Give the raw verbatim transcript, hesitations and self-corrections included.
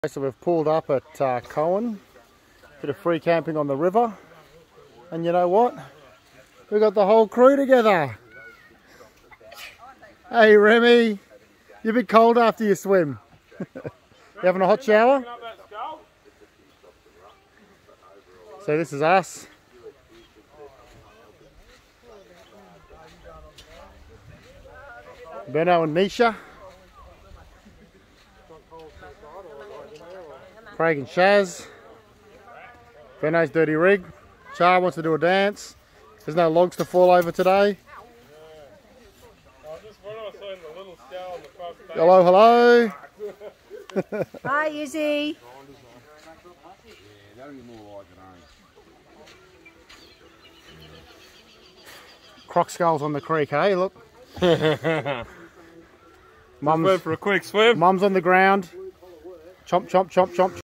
So we've pulled up at uh, Coen, bit of free camping on the river, and you know what? We've got the whole crew together. Hey Remy, you're a bit cold after your swim. You having a hot shower? So this is us. Benno and Nisha. Craig and Shaz. Benno's dirty rig. Char wants to do a dance. There's no logs to fall over today. Hello, hello. Hi, Izzy. Croc skulls on the creek, hey, look. Mum's went for a quick swim. Mum's on the ground. Chomp, chomp, chomp, chomp.